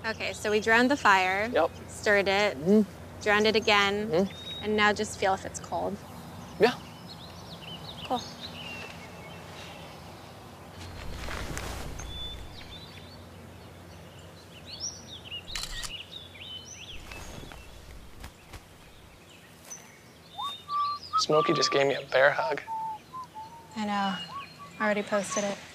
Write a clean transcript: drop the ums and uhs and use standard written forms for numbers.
Okay, so we drowned the fire. Yep. Stirred it. Drowned it again. And now just feel if it's cold. Yeah. Cool. Smokey just gave me a bear hug. I know. Already posted it.